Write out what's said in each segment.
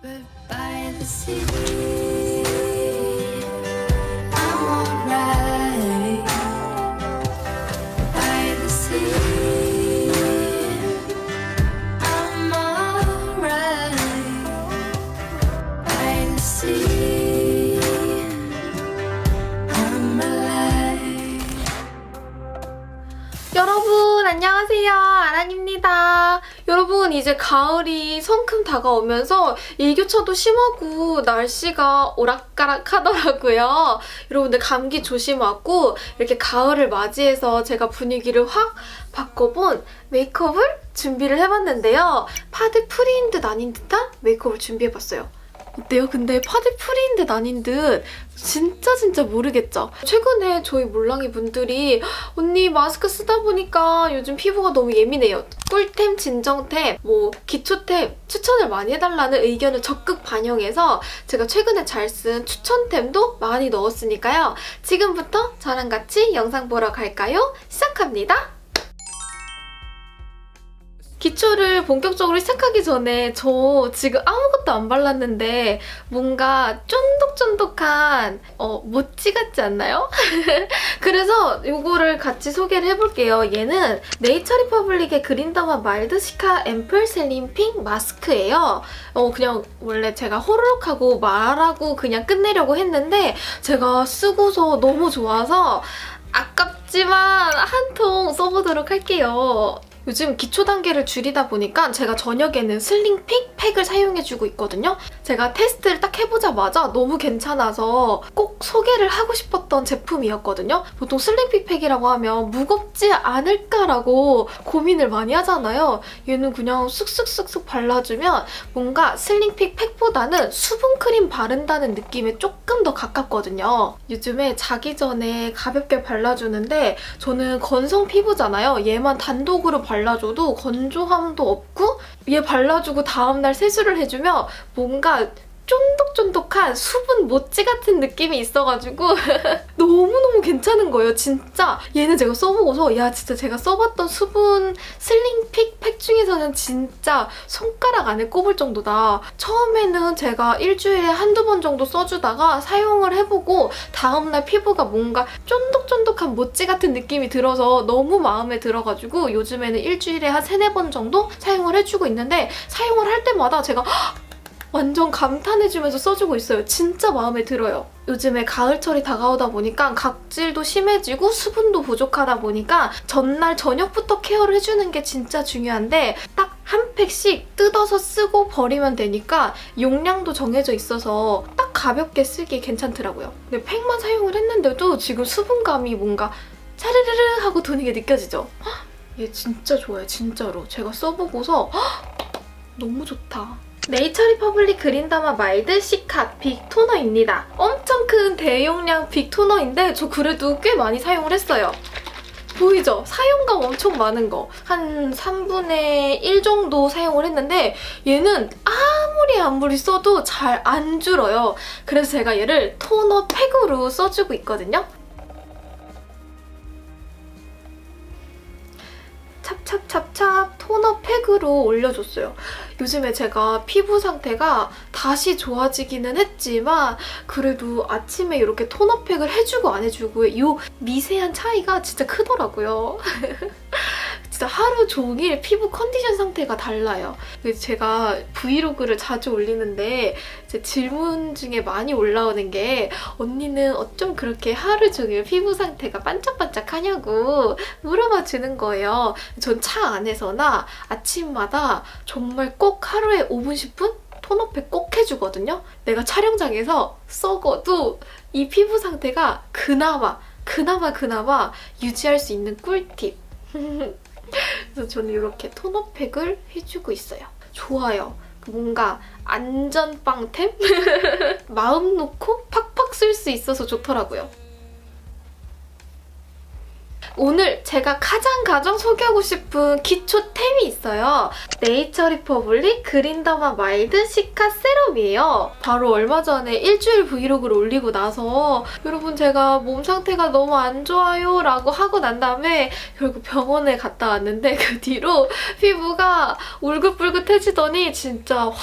By the sea, I'm alright. By the sea, I'm alright. By the sea, I'm alive. 여러분 안녕하세요, 아란입니다. 여러분 이제 가을이 성큼 다가오면서 일교차도 심하고 날씨가 오락가락 하더라고요. 여러분들 감기 조심하고 이렇게 가을을 맞이해서 제가 분위기를 확 바꿔본 메이크업을 준비를 해봤는데요. 파데 프리인 듯 아닌 듯한 메이크업을 준비해봤어요. 어때요? 근데 파데 프리인 듯 아닌 듯 진짜 모르겠죠? 최근에 저희 몰랑이 분들이 언니 마스크 쓰다 보니까 요즘 피부가 너무 예민해요. 꿀템, 진정템, 기초템 추천을 많이 해달라는 의견을 적극 반영해서 제가 최근에 잘 쓴 추천템도 많이 넣었으니까요. 지금부터 저랑 같이 영상 보러 갈까요? 시작합니다. 기초를 본격적으로 시작하기 전에 저 지금 아무것도 안 발랐는데 뭔가 쫀득쫀득한 모찌 같지 않나요? 그래서 이거를 같이 소개를 해볼게요. 얘는 네이처리퍼블릭의 그린더마 마일드 시카 앰플 셀린 핑 마스크예요. 그냥 원래 제가 호로록 하고 말하고 그냥 끝내려고 했는데 제가 쓰고서 너무 좋아서 아깝지만 한 통 써보도록 할게요. 요즘 기초 단계를 줄이다 보니까 제가 저녁에는 슬링픽 팩을 사용해주고 있거든요. 제가 테스트를 딱 해보자마자 너무 괜찮아서 꼭 소개를 하고 싶었던 제품이었거든요. 보통 슬링픽 팩이라고 하면 무겁지 않을까라고 고민을 많이 하잖아요. 얘는 그냥 쓱쓱쓱쓱 발라주면 뭔가 슬링픽 팩보다는 수분크림 바른다는 느낌에 조금 더 가깝거든요. 요즘에 자기 전에 가볍게 발라주는데 저는 건성 피부잖아요. 얘만 단독으로 발라줘도 건조함도 없고 얘 발라주고 다음날 세수를 해주면 뭔가 쫀득쫀득한 수분 모찌 같은 느낌이 있어가지고 너무너무 괜찮은 거예요. 진짜 얘는 제가 써보고서 야 진짜 제가 써봤던 수분 슬링픽 팩 중에서는 진짜 손가락 안에 꼽을 정도다. 처음에는 제가 일주일에 한두 번 정도 써주다가 사용을 해보고 다음날 피부가 뭔가 쫀득쫀득한 모찌 같은 느낌이 들어서 너무 마음에 들어가지고 요즘에는 일주일에 한 3-4번 정도 사용을 해주고 있는데 사용을 할 때마다 제가 완전 감탄해주면서 써주고 있어요. 진짜 마음에 들어요. 요즘에 가을철이 다가오다 보니까 각질도 심해지고 수분도 부족하다 보니까 전날 저녁부터 케어를 해주는 게 진짜 중요한데 딱 한 팩씩 뜯어서 쓰고 버리면 되니까 용량도 정해져 있어서 딱 가볍게 쓰기 괜찮더라고요. 근데 팩만 사용을 했는데도 지금 수분감이 뭔가 차르르르 하고 도는 게 느껴지죠? 얘 진짜 좋아요. 진짜로. 제가 써보고서 너무 좋다. 네이처리퍼블릭 그린더마 마일드 시카 빅 토너입니다. 엄청 큰 대용량 빅 토너인데 저 그래도 꽤 많이 사용을 했어요. 보이죠? 사용감 엄청 많은 거. 한 3분의 1 정도 사용을 했는데 얘는 아무리 써도 잘 안 줄어요. 그래서 제가 얘를 토너 팩으로 써주고 있거든요. 찹찹찹찹 토너 팩으로 올려줬어요. 요즘에 제가 피부 상태가 다시 좋아지기는 했지만 그래도 아침에 이렇게 토너 팩을 해주고 안 해주고의 이 미세한 차이가 진짜 크더라고요. 진짜 하루 종일 피부 컨디션 상태가 달라요. 제가 브이로그를 자주 올리는데 제 질문 중에 많이 올라오는 게 언니는 어쩜 그렇게 하루 종일 피부 상태가 반짝반짝하냐고 물어봐 주는 거예요. 전 차 안에서나 아침마다 정말 꼭 하루에 5분, 10분? 톤업팩 꼭 해주거든요. 내가 촬영장에서 썩어도 이 피부 상태가 그나마 유지할 수 있는 꿀팁. 그래서 저는 이렇게 톤업팩을 해주고 있어요. 좋아요. 뭔가 안전빵템? 마음 놓고 팍팍 쓸 수 있어서 좋더라고요. 오늘 제가 가장 소개하고 싶은 기초템이 있어요. 네이처리퍼블릭 그린더마 마일드 시카 세럼이에요. 바로 얼마 전에 일주일 브이로그를 올리고 나서 여러분 제가 몸 상태가 너무 안 좋아요 라고 하고 난 다음에 결국 병원에 갔다 왔는데 그 뒤로 피부가 울긋불긋해지더니 진짜 확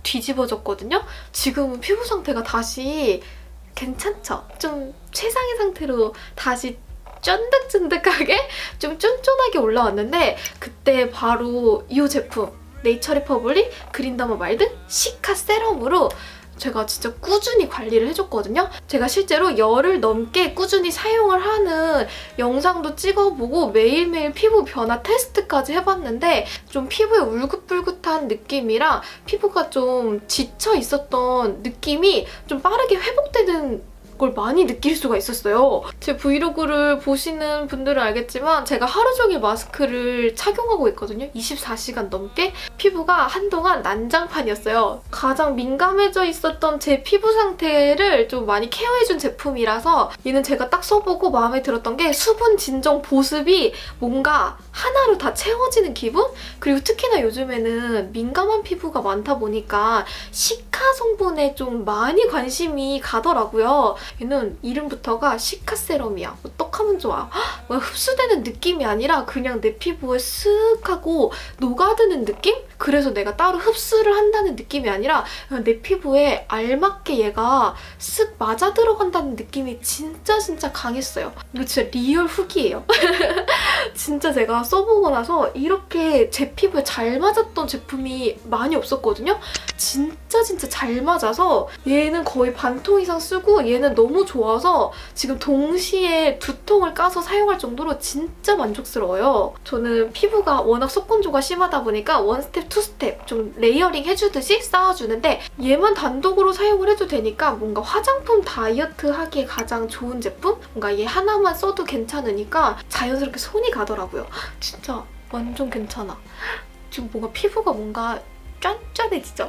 뒤집어졌거든요. 지금은 피부 상태가 다시 괜찮죠? 좀 최상의 상태로 다시 쫀득쫀득하게 좀 쫀쫀하게 올라왔는데 그때 바로 이 제품 네이처 리퍼블릭 그린더머 마일드 시카 세럼으로 제가 진짜 꾸준히 관리를 해줬거든요. 제가 실제로 열흘 넘게 꾸준히 사용을 하는 영상도 찍어보고 매일매일 피부 변화 테스트까지 해봤는데 좀 피부에 울긋불긋한 느낌이랑 피부가 좀 지쳐 있었던 느낌이 좀 빠르게 회복되는 걸 많이 느낄 수가 있었어요. 제 브이로그를 보시는 분들은 알겠지만 제가 하루 종일 마스크를 착용하고 있거든요. 24시간 넘게. 피부가 한동안 난장판이었어요. 가장 민감해져 있었던 제 피부 상태를 좀 많이 케어해준 제품이라서 얘는 제가 딱 써보고 마음에 들었던 게 수분 진정 보습이 뭔가 하나로 다 채워지는 기분? 그리고 특히나 요즘에는 민감한 피부가 많다 보니까 시카 성분에 좀 많이 관심이 가더라고요. 얘는 이름부터가 시카 세럼이야. 어떡하면 좋아. 흡수되는 느낌이 아니라 그냥 내 피부에 쓱 하고 녹아드는 느낌? 그래서 내가 따로 흡수를 한다는 느낌이 아니라 그냥 내 피부에 알맞게 얘가 쓱 맞아 들어간다는 느낌이 진짜 강했어요. 이거 진짜 리얼 후기예요. 진짜 제가 써보고 나서 이렇게 제 피부에 잘 맞았던 제품이 많이 없었거든요. 진짜 잘 맞아서 얘는 거의 반통 이상 쓰고 얘는 너무 좋아서 지금 동시에 2통을 까서 사용할 정도로 진짜 만족스러워요. 저는 피부가 워낙 속건조가 심하다 보니까 원스텝, 투스텝 좀 레이어링 해주듯이 쌓아주는데 얘만 단독으로 사용을 해도 되니까 뭔가 화장품 다이어트 하기에 가장 좋은 제품? 뭔가 얘 하나만 써도 괜찮으니까 자연스럽게 손이 가더라고요. 진짜 완전 괜찮아. 지금 뭔가 피부가 뭔가 쫀쫀해지죠?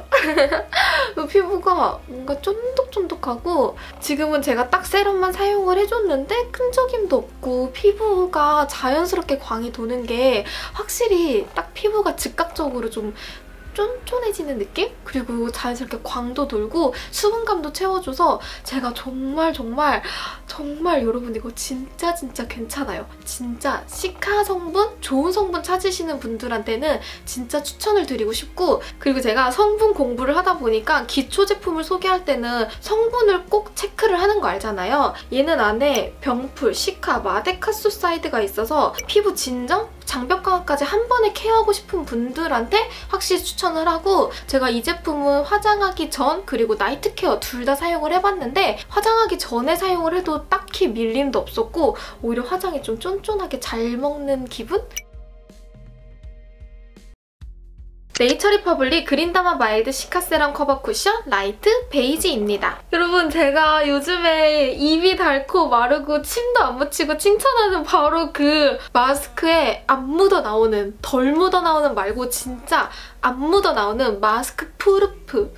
피부가 뭔가 쫀득쫀득하고 지금은 제가 딱 세럼만 사용을 해줬는데 끈적임도 없고 피부가 자연스럽게 광이 도는 게 확실히 딱 피부가 즉각적으로 좀 쫀쫀해지는 느낌? 그리고 자연스럽게 광도 돌고 수분감도 채워줘서 제가 정말 여러분 이거 진짜 괜찮아요. 진짜 시카 성분, 좋은 성분 찾으시는 분들한테는 진짜 추천을 드리고 싶고 그리고 제가 성분 공부를 하다 보니까 기초 제품을 소개할 때는 성분을 꼭 체크를 하는 거 알잖아요. 얘는 안에 병풀, 시카, 마데카소사이드가 있어서 피부 진정, 장벽 강화까지 한 번에 케어하고 싶은 분들한테 확실히 추천을 하고 제가 이 제품은 화장하기 전 그리고 나이트 케어 둘 다 사용을 해봤는데 화장하기 전에 사용을 해도 딱히 밀림도 없었고 오히려 화장이 좀 쫀쫀하게 잘 먹는 기분? 네이처 리퍼블릭 그린더머 마일드 시카 세럼 커버 쿠션 라이트 베이지입니다. 여러분 제가 요즘에 입이 닳고 마르고 침도 안 묻히고 칭찬하는 바로 그 마스크에 안 묻어 나오는 덜 묻어 나오는 말고 진짜 안 묻어 나오는 마스크 프루프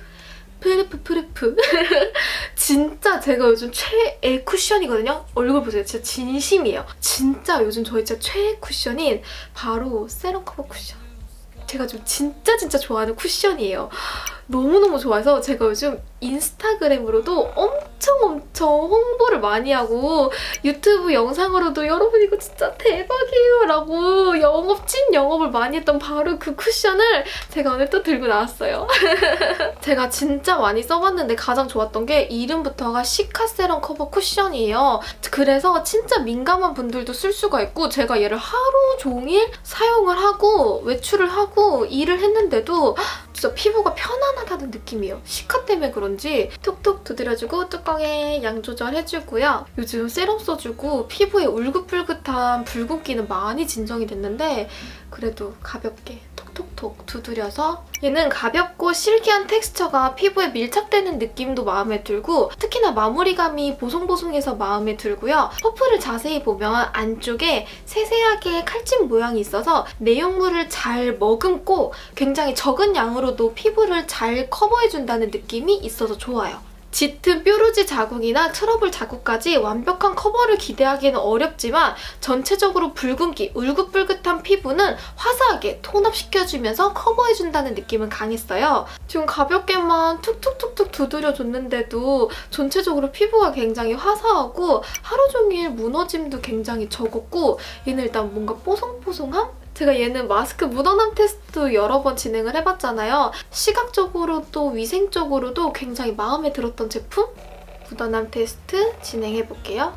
진짜 제가 요즘 최애 쿠션이거든요. 얼굴 보세요. 진짜 진심이에요. 진짜 요즘 저희 진짜 최애 쿠션인 바로 세럼 커버 쿠션. 제가 좀 진짜 좋아하는 쿠션이에요. 너무너무 좋아해서 제가 요즘 인스타그램으로도 엄청 홍보를 많이 하고 유튜브 영상으로도 여러분 이거 진짜 대박이에요 라고 찐 영업을 많이 했던 바로 그 쿠션을 제가 오늘 또 들고 나왔어요. 제가 진짜 많이 써봤는데 가장 좋았던 게 이름부터가 시카 세럼 커버 쿠션이에요. 그래서 진짜 민감한 분들도 쓸 수가 있고 제가 얘를 하루 종일 사용을 하고 외출을 하고 일을 했는데도 진짜 피부가 편안하다는 느낌이에요. 시카 때문에 그런지 톡톡 두드려주고 뚜껑에 양 조절해주고요. 요즘 세럼 써주고 피부에 울긋불긋한 붉은기는 많이 진정이 됐는데 그래도 가볍게 톡톡톡 두드려서 얘는 가볍고 실키한 텍스처가 피부에 밀착되는 느낌도 마음에 들고 특히나 마무리감이 보송보송해서 마음에 들고요. 퍼프를 자세히 보면 안쪽에 세세하게 칼집 모양이 있어서 내용물을 잘 머금고 굉장히 적은 양으로도 피부를 잘 커버해준다는 느낌이 있어서 좋아요. 짙은 뾰루지 자국이나 트러블 자국까지 완벽한 커버를 기대하기는 어렵지만 전체적으로 붉은기, 울긋불긋한 피부는 화사하게 톤업시켜주면서 커버해준다는 느낌은 강했어요. 지금 가볍게만 툭툭툭툭 두드려줬는데도 전체적으로 피부가 굉장히 화사하고 하루 종일 무너짐도 굉장히 적었고 얘는 일단 뭔가 뽀송뽀송함? 제가 얘는 마스크 묻어남 테스트도 여러 번 진행을 해봤잖아요. 시각적으로도 위생적으로도 굉장히 마음에 들었던 제품? 묻어남 테스트 진행해볼게요.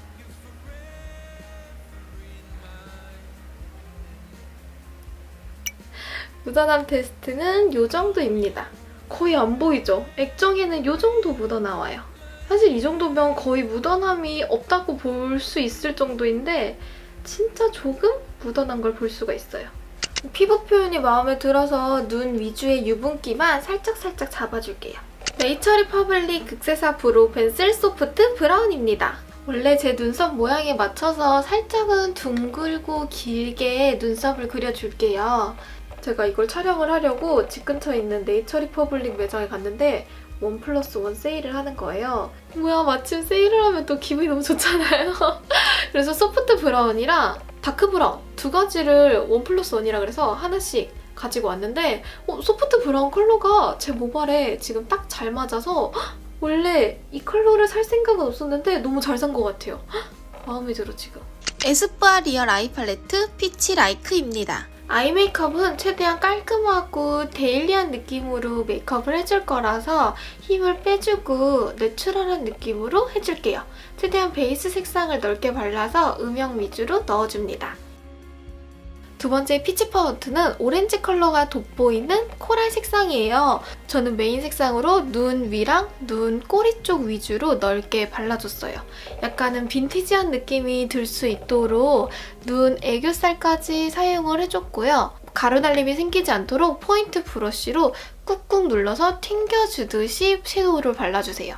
묻어남 테스트는 이 정도입니다. 거의 안 보이죠? 액정에는 이 정도 묻어나와요. 사실 이 정도면 거의 묻어남이 없다고 볼 수 있을 정도인데 진짜 조금 묻어난 걸 볼 수가 있어요. 피부 표현이 마음에 들어서 눈 위주의 유분기만 살짝살짝 잡아줄게요. 네이처 리퍼블릭 극세사 브로우 펜슬 소프트 브라운입니다. 원래 제 눈썹 모양에 맞춰서 살짝은 둥글고 길게 눈썹을 그려줄게요. 제가 이걸 촬영을 하려고 집 근처에 있는 네이처 리퍼블릭 매장에 갔는데 1+1 세일을 하는 거예요. 뭐야, 마침 세일을 하면 또 기분이 너무 좋잖아요. 그래서 소프트 브라운이랑 다크 브라운 두 가지를 1+1이라 그래서 하나씩 가지고 왔는데 소프트 브라운 컬러가 제 모발에 지금 딱 잘 맞아서 원래 이 컬러를 살 생각은 없었는데 너무 잘 산 것 같아요. 마음에 들어 지금. 에스쁘아 리얼 아이 팔레트 피치 라이크입니다. 아이 메이크업은 최대한 깔끔하고 데일리한 느낌으로 메이크업을 해줄 거라서 힘을 빼주고 내추럴한 느낌으로 해줄게요. 최대한 베이스 색상을 넓게 발라서 음영 위주로 넣어줍니다. 두 번째 피치 파운트는 오렌지 컬러가 돋보이는 코랄 색상이에요. 저는 메인 색상으로 눈 위랑 눈 꼬리 쪽 위주로 넓게 발라줬어요. 약간은 빈티지한 느낌이 들 수 있도록 눈 애교살까지 사용을 해줬고요. 가루날림이 생기지 않도록 포인트 브러쉬로 꾹꾹 눌러서 튕겨주듯이 섀도우를 발라주세요.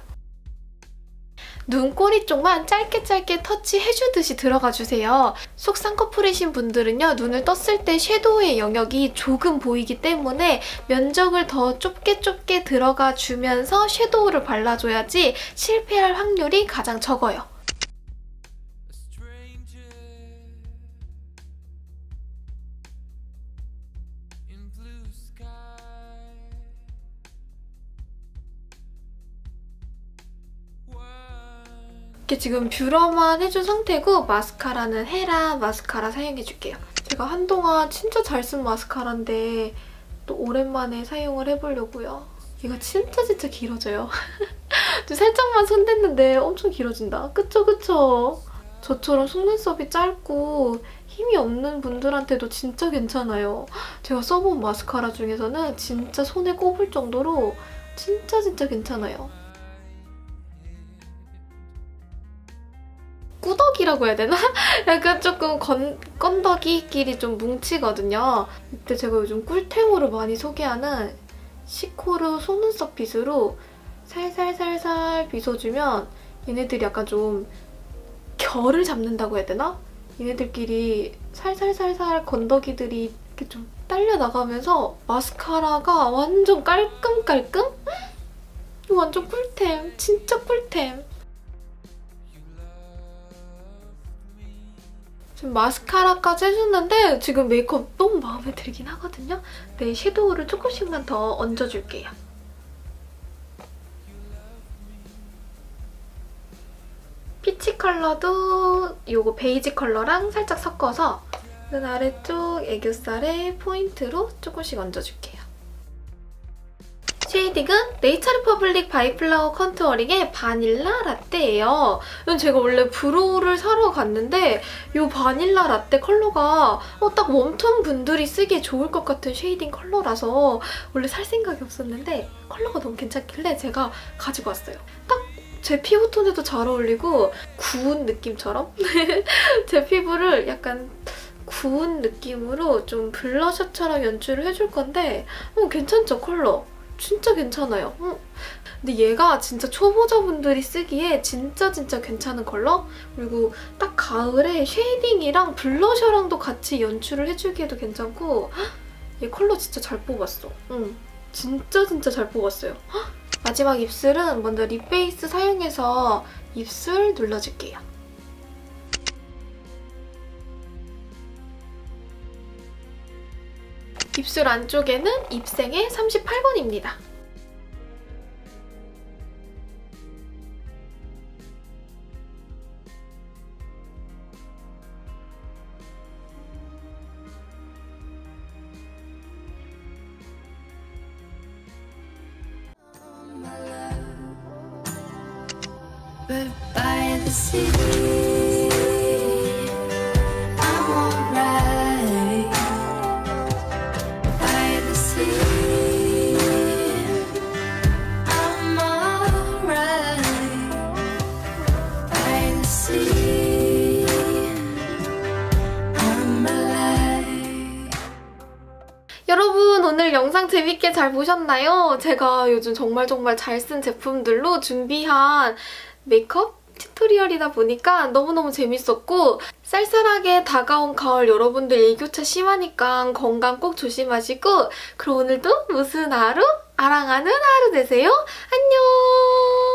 눈꼬리 쪽만 짧게 터치해주듯이 들어가주세요. 속 쌍꺼풀이신 분들은요, 눈을 떴을 때 섀도우의 영역이 조금 보이기 때문에 면적을 더 좁게 들어가주면서 섀도우를 발라줘야지 실패할 확률이 가장 적어요. 이렇게 지금 뷰러만 해준 상태고 마스카라는 헤라 마스카라 사용해줄게요. 제가 한동안 진짜 잘 쓴 마스카라인데 또 오랜만에 사용을 해보려고요. 이거 진짜 길어져요. 살짝만 손댔는데 엄청 길어진다. 그쵸? 저처럼 속눈썹이 짧고 힘이 없는 분들한테도 진짜 괜찮아요. 제가 써본 마스카라 중에서는 진짜 손에 꼽을 정도로 진짜 괜찮아요. 꾸덕이라고 해야 되나? 약간 조금 건더기끼리 좀 뭉치거든요. 이때 제가 요즘 꿀템으로 많이 소개하는 시코르 속눈썹 빗으로 살살 빗어주면 얘네들이 약간 좀 결을 잡는다고 해야 되나? 얘네들끼리 살살 건더기들이 이렇게 좀 딸려 나가면서 마스카라가 완전 깔끔? 이거 완전 꿀템. 진짜 꿀템. 지금 마스카라까지 해줬는데 지금 메이크업 너무 마음에 들긴 하거든요. 네, 섀도우를 조금씩만 더 얹어줄게요. 피치 컬러도 이거 베이지 컬러랑 살짝 섞어서 눈 아래쪽 애교살에 포인트로 조금씩 얹어줄게요. 쉐이딩은 네이처 리퍼블릭 바이플라워 컨투어링의 바닐라 라떼예요. 이건 제가 원래 브로우를 사러 갔는데 이 바닐라 라떼 컬러가 딱 웜톤 분들이 쓰기에 좋을 것 같은 쉐이딩 컬러라서 원래 살 생각이 없었는데 컬러가 너무 괜찮길래 제가 가지고 왔어요. 딱 제 피부톤에도 잘 어울리고 구운 느낌처럼 제 피부를 약간 구운 느낌으로 좀 블러셔처럼 연출을 해줄 건데 괜찮죠, 컬러? 진짜 괜찮아요. 근데 얘가 진짜 초보자분들이 쓰기에 진짜 괜찮은 컬러? 그리고 딱 가을에 쉐이딩이랑 블러셔랑도 같이 연출을 해주기에도 괜찮고 얘 컬러 진짜 잘 뽑았어. 진짜 잘 뽑았어요. 마지막 입술은 먼저 립 베이스 사용해서 입술 눌러줄게요. 입술 안쪽에는 입생의 38번입니다. But by the sea, I'm alright. By the sea, I'm alright. By the sea, I'm alive. 여러분 오늘 영상 재밌게 잘 보셨나요? 제가 요즘 정말 잘 쓴 제품들로 준비한 메이크업 튜토리얼이다 보니까 너무너무 재밌었고 쌀쌀하게 다가온 가을 여러분들 일교차 심하니까 건강 꼭 조심하시고 그럼 오늘도 무슨 하루? 아랑하는 하루 되세요. 안녕!